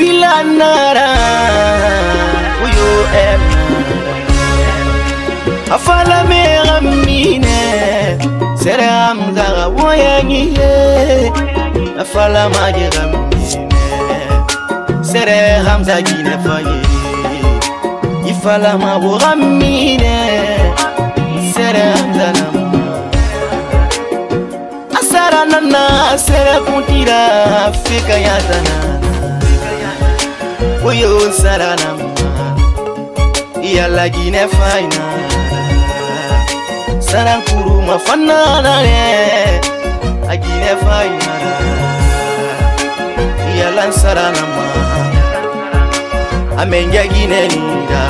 Sylla nara uyo afala mera mine Sèrè Hamza woyangi afala majera mine Sèrè Hamza gine faye ifala mabura mine Sèrè Hamza nama asara nana Sèrè kuntira fika yatana uyo sara nama yalla gine fayna Sarankuru mafanana agine fayna yalla sarana ma amenja gine nida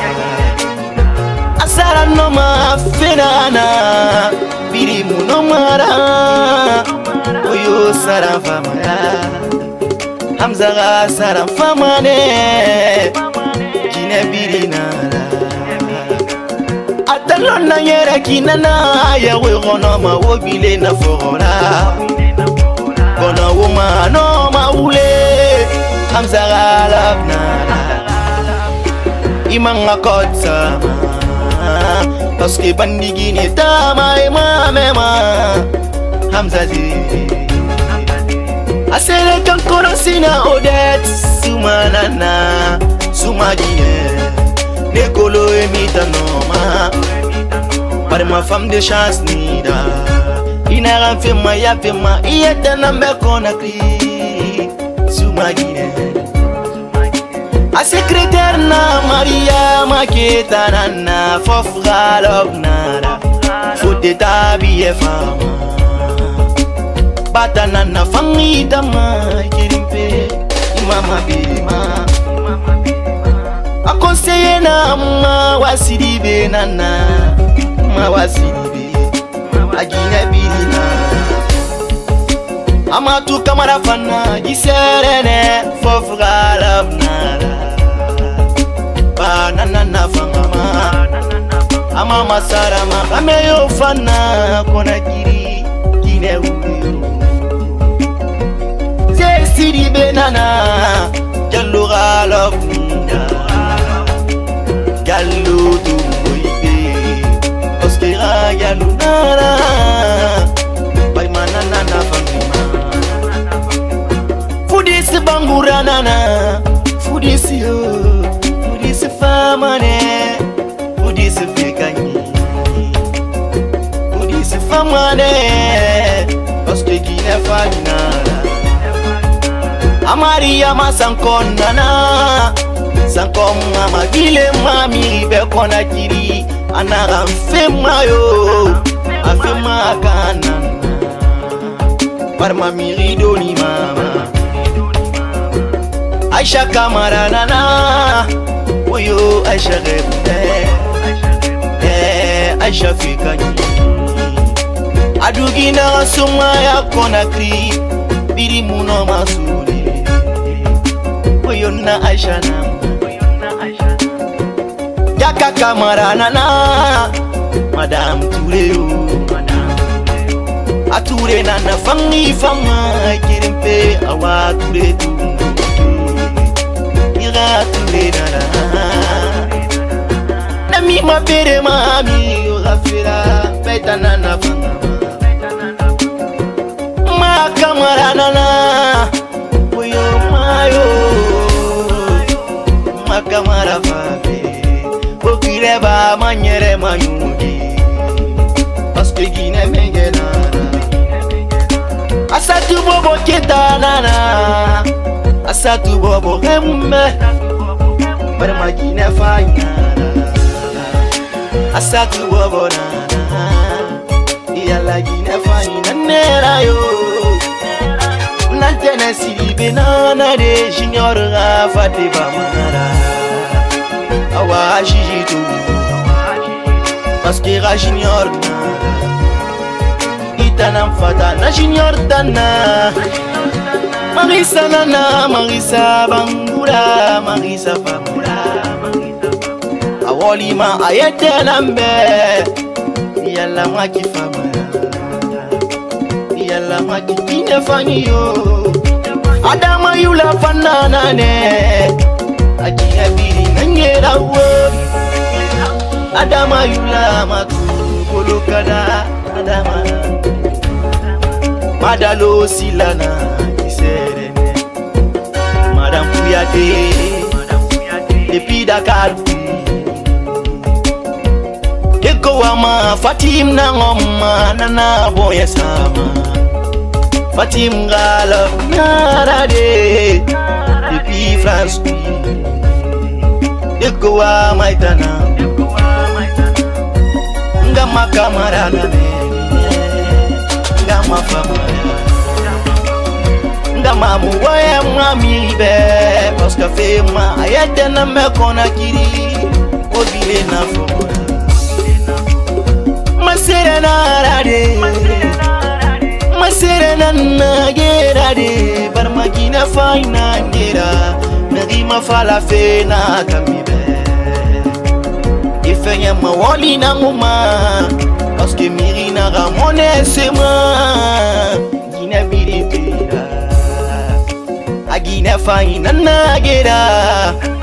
asara no ma fenana biri muno mara oyo sara famaya Hamza ga sara famane gine birina Atalona yera kinana ya we gona ma wobile na fora gona woma no ma ule Hamza galabna imanga kotsa parce que bandigi ni tama ma mema Hamza zi asere kan korosina odet sumanana sumadine Nekolo emita noma Pare ma femme de chance nida Inara fema ya fema Iyete na mbeko na kri Suma gine A secrétaire na Maria Maketa nana Fofra log nada Fote tabiye fama Bata nana fangi dama Kirimpe imama bima Akonseye na ma wasiribe nana ma wasiribe agine birina amatu kamara fana giserene fofra labnara banana na fangama ama masarama ameyo fana kona kiri gine uyo zesiribe nana jalura labnara Gallo tu boibe Oskera gallo nara Bai manana na fangima Fudisi bangura nana Fudisi yo Fudisi famane Fudisi fekani Fudisi famane Oske gine faginara Amaria masankon nana Sankom mama gile mami be kona kiri Anara mfema yo Afema kanana Parma mirido ni mama Aisha kamara nana Oyo Aisha rebute Aisha fikani Adugina suma ya kona kri Biri muno masuli Oyo na Aisha nama Yaka kamara nana Madame Touré Ature nana fangi fama Kirimpe awa Touré tundu Ira Touré nana Nami ma pere mami Rafira Peta nana fanga Ma kamara nana Oyo mayo Ma kamara fabe Okireba manyere mayungi Paske gine mengena Asatu bobo kita nana Asatu bobo hemme Barma gine fayna Asatu bobo nana Iyala gine fayna nera yo Nantene silibe nana de junior rafate bamara Awa jijitu Paske ra junior Itanam fata na junior tana Marisa nana Marisa bangura Marisa fabura Awolima ayete nambe Yalla maki famara Yalla maki kine fanyo Adama yula fanana ne Ajina biri nangera wo Adama yula makulu kolokada Adama Madalo silana Sèrè Madame Kuyate Depuis Dakar Eko wama Fatim na ngoma Nana boya sama Fatim gala Narade Depuis France Eko wama itana Ngama kamarana Ngama famaya Ngama muwaya mwami be Paska fema ayete na mekona kiri Obile na fokona Masere na rade Masere na nagerade Barmagina faina ngira Nagima fala fe na kamibe Ifenye mawali na nguma Paske miri na ramone sema Gina biri tira Agina faina nagera